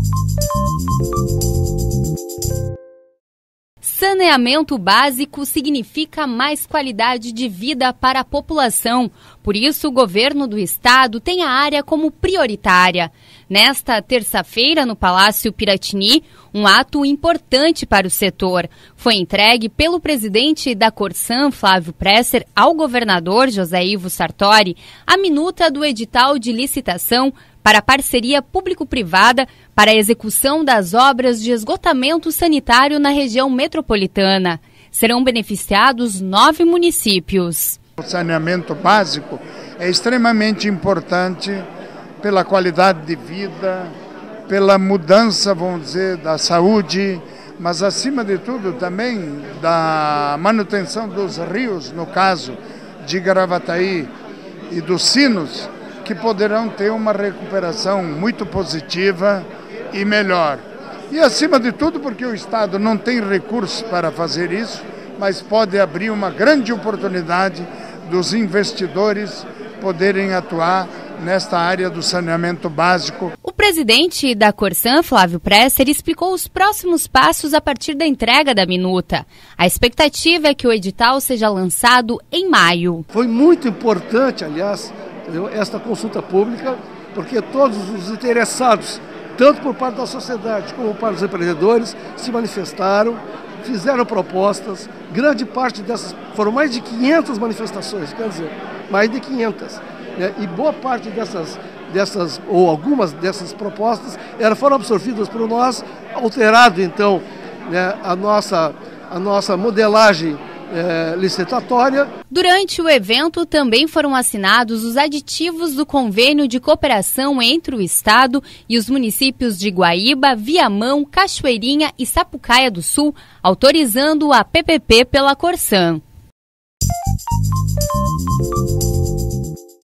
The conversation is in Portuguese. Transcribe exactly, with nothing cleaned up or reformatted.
Saneamento básico significa mais qualidade de vida para a população. Por isso, o governo do estado tem a área como prioritária. Nesta terça-feira, no Palácio Piratini, um ato importante para o setor. Foi entregue pelo presidente da Corsan, Flávio Presser, ao governador José Ivo Sartori a minuta do edital de licitação para a parceria público-privada para a execução das obras de esgotamento sanitário na região metropolitana. Serão beneficiados nove municípios. O saneamento básico é extremamente importante pela qualidade de vida, pela mudança, vamos dizer, da saúde, mas acima de tudo também da manutenção dos rios, no caso de Gravataí e dos Sinos, que poderão ter uma recuperação muito positiva e melhor. E acima de tudo porque o Estado não tem recursos para fazer isso, mas pode abrir uma grande oportunidade dos investidores poderem atuar nesta área do saneamento básico. O presidente da Corsan, Flávio Presser, explicou os próximos passos a partir da entrega da minuta. A expectativa é que o edital seja lançado em maio. Foi muito importante, aliás, esta consulta pública, porque todos os interessados, tanto por parte da sociedade como por parte dos empreendedores, se manifestaram, fizeram propostas. Grande parte dessas, foram mais de quinhentas manifestações, quer dizer, mais de quinhentas. Né? E boa parte dessas, dessas, ou algumas dessas propostas, elas foram absorvidas por nós, alterado então, né, a, nossa, a nossa modelagem É, licitatória. Durante o evento também foram assinados os aditivos do convênio de cooperação entre o Estado e os municípios de Guaíba, Viamão, Cachoeirinha e Sapucaia do Sul, autorizando a P P P pela Corsan.